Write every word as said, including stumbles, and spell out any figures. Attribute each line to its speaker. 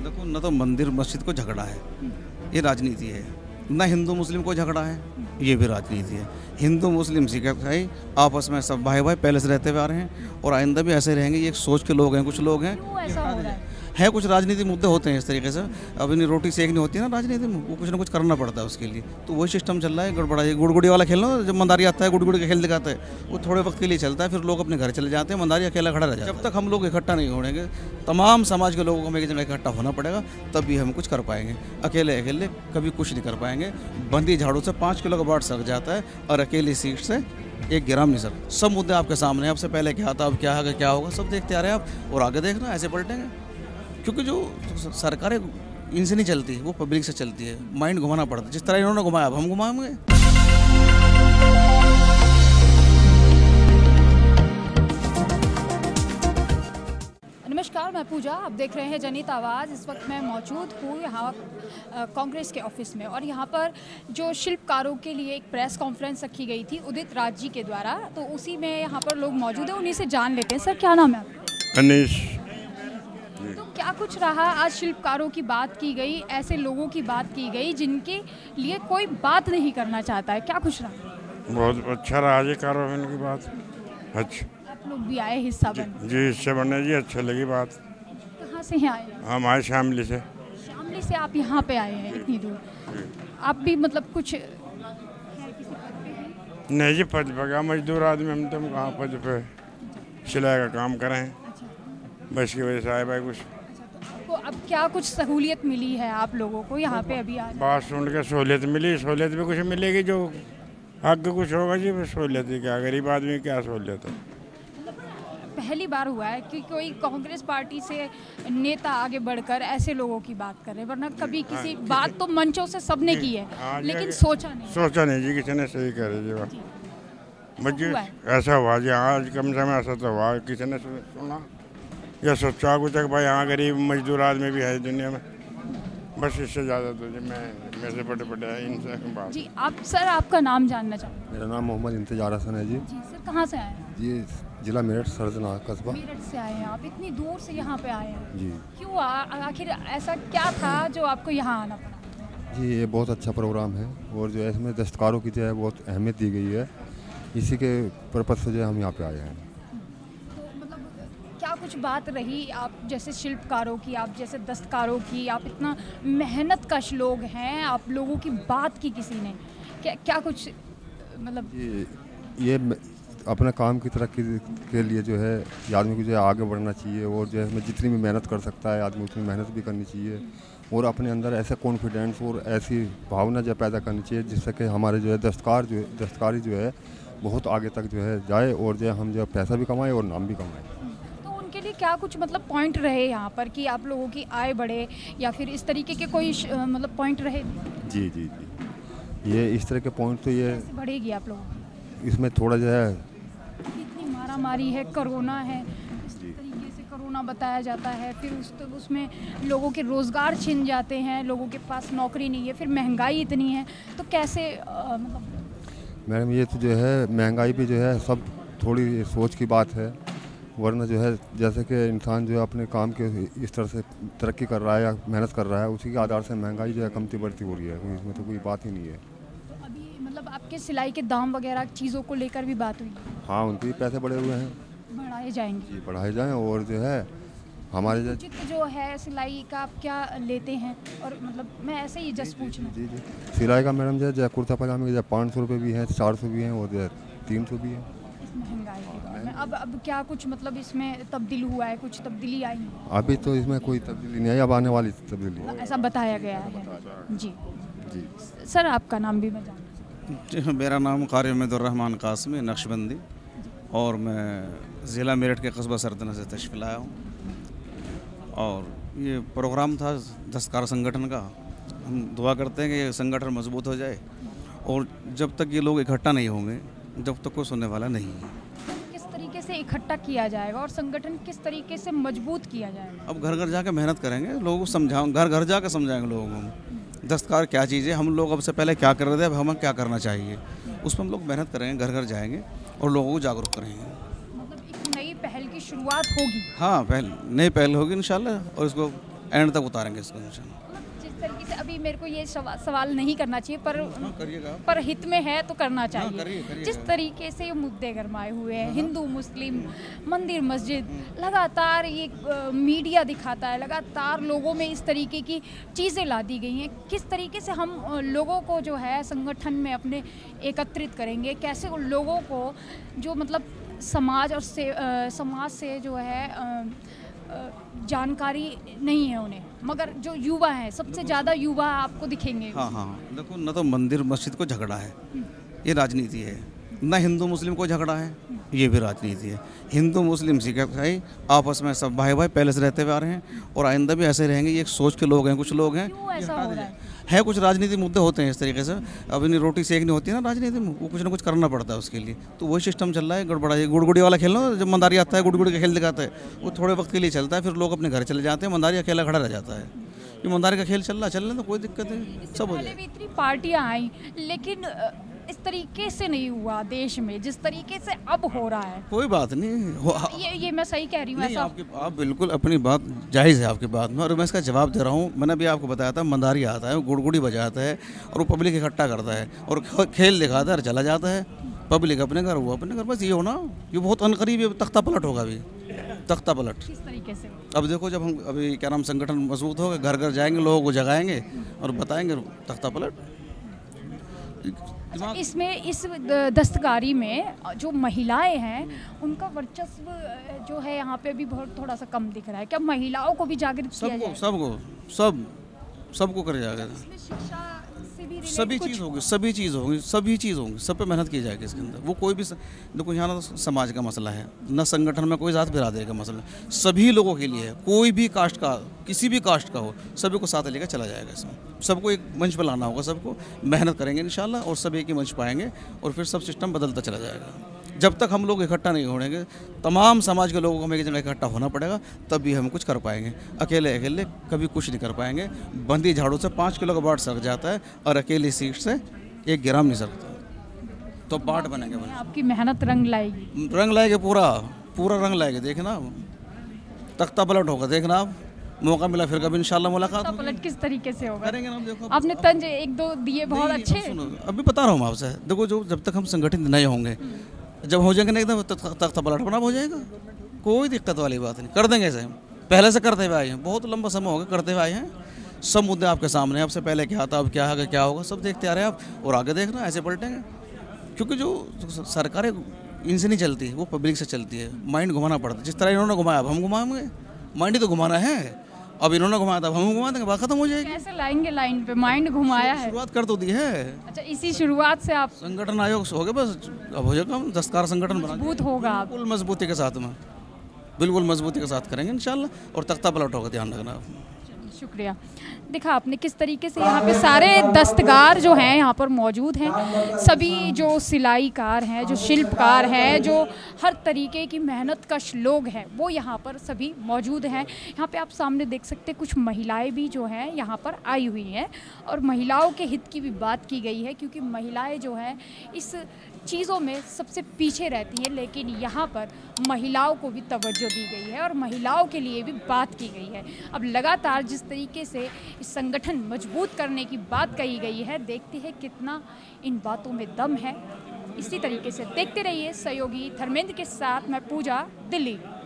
Speaker 1: देखो, न तो मंदिर मस्जिद को झगड़ा है, ये राजनीति है, न हिंदू मुस्लिम को झगड़ा है, ये भी राजनीति है। हिंदू मुस्लिम सिख ईसाई आपस में सब भाई भाई पहले से रहते हुए आ रहे हैं और आइंदा भी ऐसे रहेंगे। ये एक सोच के लोग हैं, कुछ लोग हैं
Speaker 2: क्यों ऐसा हो रहा है?
Speaker 1: है कुछ राजनीतिक मुद्दे होते हैं इस तरीके से। अब इन्हें रोटी सेकनी होती है ना राजनीति में, वो कुछ ना कुछ करना पड़ता है उसके लिए, तो वही सिस्टम चल रहा है। गड़बड़ा ये गुड़गुड़ी वाला खेल ना, जब मंदारी आता है गुड़गुड़ी का खेल दिखाता है, वो थोड़े वक्त के लिए चलता है, फिर लोग अपने घर चले जाते हैं, मंदारी अकेला खड़ा रह जाता है। जब तक हम लोग इकट्ठा नहीं होंगे, तमाम समाज के लोगों को हमें एक जगह इकट्ठा होना पड़ेगा, तब भी हम कुछ कर पाएंगे। अकेले अकेले कभी कुछ नहीं कर पाएंगे। बंदी झाड़ू से पाँच किलो का बाट सक जाता है और अकेली सीट से एक ग्राम नहीं सर। सब मुद्दे आपके सामने हैं, आपसे पहले क्या था, अब क्या है, क्या होगा, सब देखते आ रहे हैं आप, और आगे देखना ऐसे पलटेंगे। क्योंकि जो सरकारें इनसे नहीं चलती, वो पब्लिक से चलती है। माइंड घुमाना पड़ता है, जिस तरह इन्होंने घुमाया अब हम घुमाएंगे।
Speaker 2: नमस्कार, मैं पूजा, आप देख रहे हैं जनहित आवाज़। इस वक्त मैं मौजूद हूँ यहाँ कांग्रेस के ऑफिस में, और यहाँ पर जो शिल्पकारों के लिए एक प्रेस कॉन्फ्रेंस रखी गई थी उदित राज जी के द्वारा, तो उसी में यहाँ पर लोग मौजूद हैं, उन्हीं से जान लेते हैं। सर, क्या नाम है आपका?
Speaker 3: अनीश।
Speaker 2: तो क्या कुछ रहा आज? शिल्पकारों की बात की गई, ऐसे लोगों की बात की गई जिनके लिए कोई बात नहीं करना चाहता है, क्या कुछ रहा?
Speaker 3: बहुत अच्छा रहा जी कार्रवाई की बात। अच्छा,
Speaker 2: आप लोग भी आए हिस्सा बन?
Speaker 3: जी, हिस्से बनने जी, अच्छी लगी बात।
Speaker 2: कहाँ से हैं आए?
Speaker 3: हम आए शामली से।
Speaker 2: शामली से आप यहाँ पे आए हैं इतनी दूर? आप भी मतलब कुछ है किसी पद पे हैं?
Speaker 3: नहीं जी, पद पे क्या, मजदूर आदमी हम, तुम कहाँ पद पे सिलाई का काम करें, बस की वजह से आए भाई। कुछ
Speaker 2: तो अब क्या कुछ सहूलियत मिली है आप लोगों को यहाँ पे अभी आज?
Speaker 3: बात सुन के सहूलियत मिली, सहूलियत भी कुछ मिलेगी, जो आगे कुछ होगा जी। सहूलियत ही क्या, गरीब आदमी क्या सहूलियत है।
Speaker 2: पहली बार हुआ है कि कोई कांग्रेस पार्टी से नेता आगे बढ़कर ऐसे लोगों की बात कर रहे हैं, वरना कभी किसी बात तो मंचों से सबने की है, लेकिन सोचा नहीं
Speaker 3: सोचा नहीं जी, किसी ने सही करे जी बात। बच्चे
Speaker 2: हुआ है।
Speaker 3: ऐसा हुआ जी, आज कम से कम ऐसा तो हुआ, किसी ने सुना या सोचा कुछ कि भाई हाँ गरीब मजदूर आदमी भी है दुनिया में, बस इससे ज़्यादा तो जी मैं मेरे से बड़े बड़े हैं इनसे बात।
Speaker 2: जी, आप सर आपका नाम जानना चाहूँगा?
Speaker 4: मेरा नाम मोहम्मद इंतजार हसन है जी।
Speaker 2: जी सर, कहाँ से आए हैं?
Speaker 4: जी, जिला मेरठ सरजना कस्बा।
Speaker 2: मेरठ से आए हैं आप, इतनी दूर से यहाँ पे आए हैं
Speaker 4: जी
Speaker 2: क्यों? आ- आखिर ऐसा क्या था जो आपको यहाँ आना पड़ा?
Speaker 4: जी, ये बहुत अच्छा प्रोग्राम है, और जो है इसमें दस्तकारों की जो है बहुत अहमियत दी गई है, इसी के पर्पज़ से जो है हम यहाँ पे आए हैं।
Speaker 2: तो मतलब क्या कुछ बात रही आप जैसे शिल्पकारों की, आप जैसे दस्तकारों की, आप इतना मेहनत कश लोग हैं, आप लोगों की बात की किसी ने? क्या क्या कुछ मतलब?
Speaker 4: ये ये म- अपने काम की तरक्की के लिए जो है ये आदमी को जो है आगे बढ़ना चाहिए, और जो है इसमें जितनी भी मेहनत कर सकता है आदमी उतनी मेहनत भी करनी चाहिए, और अपने अंदर ऐसा कॉन्फिडेंस और ऐसी भावना जो पैदा करनी चाहिए जिससे कि हमारे जो है दस्तकार जो है दस्तकारी जो है बहुत आगे तक जो है जाए, और जो है हम जो है पैसा भी कमाएं और नाम भी कमाएं।
Speaker 2: तो उनके लिए क्या कुछ मतलब पॉइंट रहे यहाँ पर कि आप लोगों की आय बढ़े, या फिर इस तरीके के कोई श- मतलब पॉइंट रहे?
Speaker 4: जी जी जी, ये इस तरह के पॉइंट तो ये
Speaker 2: कैसे बढ़ेगी आप लोगों की?
Speaker 4: इसमें थोड़ा जो है,
Speaker 2: इतनी मारा मारी है, कोरोना है, इस तरीके से कोरोना बताया जाता है, फिर उस तो उसमें लोगों के रोज़गार छिन जाते हैं, लोगों के पास नौकरी नहीं है, फिर महंगाई इतनी है, तो कैसे अ, मतलब?
Speaker 4: मैडम ये तो जो है महंगाई भी जो है सब थोड़ी सोच की बात है, वरना जो है जैसे कि इंसान जो है अपने काम के इस तरह से तरक्की कर रहा है या मेहनत कर रहा है, उसी के आधार से महंगाई जो है कमती बढ़ती हो रही है, इसमें तो कोई बात ही नहीं है।
Speaker 2: तो अभी मतलब आपके सिलाई के दाम वगैरह चीज़ों को लेकर भी बात हुई?
Speaker 4: हाँ, उनके भी पैसे बढ़े हुए हैं
Speaker 2: बढ़ाए जाएंगे?
Speaker 4: जी, बढ़ाए जाएँ, और जो है हमारे जो
Speaker 2: उचित जो है सिलाई का आप क्या लेते हैं? और मतलब मैं ऐसे ही जस्ट पूछना।
Speaker 4: जी जी सिलाई का मैडम जो है जो कुर्ता पजामे के जो पाँच सौ रुपये भी हैं, चार सौ भी हैं, और जो है तीन सौ भी हैं।
Speaker 2: इस महंगाई के दौर में अब अब क्या कुछ मतलब इसमें तब्दील हुआ है, कुछ तब्दीली आई है?
Speaker 4: अभी तो इसमें कोई तब्दीली नहीं आई, अब आने वाली तब्दीली है।
Speaker 2: ऐसा बताया गया है जी।
Speaker 4: जी
Speaker 2: सर, आपका नाम भी मैं जानना
Speaker 1: जी, मेरा नाम कारी उम्मीदुर्रहमान कासमी नक्शबंदी, और मैं ज़िला मेरठ के कस्बा सरदना से तशरीफ़ लाया हूँ। और ये प्रोग्राम था दस्तकार संगठन का। हम दुआ करते हैं कि ये संगठन मजबूत हो जाए, और जब तक ये लोग इकट्ठा नहीं होंगे जब तक कोई सुनने वाला नहीं है।
Speaker 2: किस तरीके से इकट्ठा किया जाएगा और संगठन किस तरीके से मजबूत किया जाएगा?
Speaker 1: अब घर घर जाके मेहनत करेंगे, लोगों को समझाओ, घर घर जाके समझाएंगे लोगों को दस्तकार क्या चीज़ है, हम लोग अब से पहले क्या कर रहे थे, अब हमें क्या करना चाहिए, उस पर हम लोग मेहनत करेंगे, घर घर जाएंगे और लोगों को जागरूक करेंगे।
Speaker 2: मतलब एक नई पहल की शुरुआत होगी?
Speaker 1: हाँ, पहल नई पहल होगी इंशाल्लाह, और इसको एंड तक उतारेंगे इसको इंशाल्लाह।
Speaker 2: जिस तरीके से अभी मेरे को ये सवा, सवाल नहीं करना चाहिए पर
Speaker 1: करिएगा
Speaker 2: पर हित में है तो करना चाहिए।
Speaker 1: करिए, करिए।
Speaker 2: जिस तरीके से ये मुद्दे गरमाए हुए हैं, हिंदू मुस्लिम मंदिर मस्जिद, लगातार ये अ, मीडिया दिखाता है, लगातार लोगों में इस तरीके की चीज़ें ला दी गई हैं। किस तरीके से हम अ, लोगों को जो है संगठन में अपने एकत्रित करेंगे, कैसे उन लोगों को जो मतलब समाज और से अ, समाज से जो है अ, जानकारी नहीं है उन्हें, मगर जो युवा हैं सबसे ज़्यादा युवा आपको दिखेंगे।
Speaker 1: हाँ हाँ देखो, न तो मंदिर मस्जिद को झगड़ा है, ये राजनीति है, न हिंदू मुस्लिम को झगड़ा है, ये भी राजनीति है। हिंदू मुस्लिम सिख ईसाई आपस में सब भाई भाई पहले से रहते हुए आ रहे हैं और आइंदा भी ऐसे रहेंगे। ये एक सोच के लोग हैं, कुछ लोग हैं
Speaker 2: क्यों ऐसा हो रहा है?
Speaker 1: है कुछ राजनीतिक मुद्दे होते हैं इस तरीके से। अब इन्हें रोटी सेकनी होती है ना राजनीति में, वो कुछ ना कुछ करना पड़ता है उसके लिए, तो वही सिस्टम चल रहा है। गड़बड़ा ये गुड़गुड़ी वाला खेल ना, जब मंदारी आता है गुड़गुड़ी का खेल दिखाता है, वो थोड़े वक्त के लिए चलता है, फिर लोग अपने घर चले जाते हैं, मंदारी अकेला खड़ा रह जाता है। ये मंदारी का खेल चल रहा है, चलने तो कोई दिक्कत नहीं, सब हो
Speaker 2: पहले
Speaker 1: जाए।
Speaker 2: भी इतनी पार्टियां आई, लेकिन अ, इस तरीके से नहीं हुआ देश में जिस तरीके से अब हो रहा है।
Speaker 1: कोई बात नहीं हो,
Speaker 2: ये ये मैं सही कह रही हूँ
Speaker 1: नहीं,
Speaker 2: ऐसा?
Speaker 1: आपकी आप बिल्कुल अपनी बात जायज़ है आपकी बात में, और मैं इसका जवाब दे रहा हूँ। मैंने भी आपको बताया था, मंदारी आता है, गुड़गुड़ी बजाता है और वो पब्लिक इकट्ठा करता है और ख- खेल दिखाता है और चला जाता है। पब्लिक अपने घर, वो अपने घर, बस ये होना। ये बहुत अनकरीब ये तख्ता पलट होगा अभी, तख्ता पलट।
Speaker 2: किस तरीके से?
Speaker 1: अब देखो, जब हम अभी क्या नाम संगठन मजबूत होगा, घर घर जाएंगे, लोगों को जगाएंगे और बताएंगे तख्ता पलट।
Speaker 2: अच्छा, इसमें इस द- दस्तकारी में जो महिलाएं हैं उनका वर्चस्व अ, जो है यहाँ पे भी बहुत थोड़ा सा कम दिख रहा है। क्या महिलाओं को भी जागृत किया
Speaker 1: सबको
Speaker 2: जाए?
Speaker 1: सबको सब सबको कर जाएगा।
Speaker 2: इसमें शिक्षा से भी related
Speaker 1: सभी
Speaker 2: कुछ-
Speaker 1: चीज़ होगी, सभी चीज़ होगी, सभी चीज़ होंगी, सब पे मेहनत की जाएगी इसके अंदर। वो कोई भी स- देखो, यहाँ ना तो समाज का मसला है, न संगठन में कोई जात बिरादरी का मसला है, सभी लोगों के लिए है। कोई भी कास्ट का, किसी भी कास्ट का हो, सभी को साथ लेकर चला जाएगा इसमें। सबको एक मंच पर लाना होगा, सबको मेहनत करेंगे इंशाल्लाह और सब एक ही मंच पाएंगे और फिर सब सिस्टम बदलता चला जाएगा। जब तक हम लोग इकट्ठा नहीं होंगे, तमाम समाज के लोगों को हमें एक जगह इकट्ठा होना पड़ेगा, तब भी हम कुछ कर पाएंगे। अकेले अकेले कभी कुछ नहीं कर पाएंगे। बंदी झाड़ू से पाँच किलो का बाट सर जाता है और अकेली सीट से एक ग्राम नहीं सकता, तो बाट बनेंगे बने।
Speaker 2: आपकी मेहनत रंग लाएगी।
Speaker 1: रंग लाएंगे, पूरा पूरा रंग लाएंगे। देखना, तख्ता पलट होगा, देखना आप। मौका मिला फिर कभी इंशाल्लाह मुलाकात
Speaker 2: तो
Speaker 1: होगी।
Speaker 2: पलट किस तरीके से होगा?
Speaker 1: करेंगे ना हम, देखो
Speaker 2: आपने तंज एक दो दिए बहुत
Speaker 1: नहीं,
Speaker 2: अच्छे।
Speaker 1: अब सुनो, अभी बता रहा हूँ मैं आपसे। देखो, जो जब तक हम संगठित नहीं होंगे, जब हो जाएंगे ना एकदम तख्ता पलट बना हो जाएगा, कोई दिक्कत वाली बात नहीं। कर देंगे ऐसे, पहले से करते हुए आए हैं, बहुत लंबा समय हो गया करते हुए आए हैं। सब मुद्दे आपके सामने हैं, आपसे पहले क्या था, अब क्या है, क्या होगा, सब देखते आ रहे हैं आप, और आगे देखना ऐसे पलटेंगे। क्योंकि जो सरकारें इनसे नहीं चलती, वो पब्लिक से चलती है। माइंड घुमाना पड़ता है, जिस तरह इन्होंने घुमाया अब हम घुमाएंगे। माइंड ही तो घुमाना है, अब इन्होंने घुमाया था, अब हम घुमा देंगे, बात खत्म हो जाएगी।
Speaker 2: कैसे लाएंगे लाइन पे? माइंड घुमाया है।
Speaker 1: शुरुआत कर तो दी है,
Speaker 2: अच्छा, इसी शुरुआत से आप
Speaker 1: संगठन आयोग हो गए, बस अब हो जाएगा। हम दस्तकार संगठन बना
Speaker 2: मजबूत होगा आप।
Speaker 1: बिल्कुल मजबूती के साथ में, बिल्कुल मजबूती के साथ करेंगे इंशाल्लाह, और तख्ता पलट होगा, ध्यान रखना आप।
Speaker 2: शुक्रिया। देखा आपने किस तरीके से यहाँ पे सारे दस्तकार जो हैं यहाँ पर मौजूद हैं। सभी जो सिलाईकार हैं, जो शिल्पकार हैं, जो हर तरीके की मेहनत कश लोग हैं, वो यहाँ पर सभी मौजूद हैं। यहाँ पे आप सामने देख सकते हैं कुछ महिलाएं भी जो हैं यहाँ पर आई हुई हैं और महिलाओं के हित की भी बात की गई है, क्योंकि महिलाएं जो हैं इस चीज़ों में सबसे पीछे रहती हैं, लेकिन यहाँ पर महिलाओं को भी तवज्जो दी गई है और महिलाओं के लिए भी बात की गई है। अब लगातार जिस तरीके से इस संगठन मजबूत करने की बात कही गई है, देखते हैं कितना इन बातों में दम है। इसी तरीके से देखते रहिए सहयोगी धर्मेंद्र के साथ मैं पूजा, दिल्ली।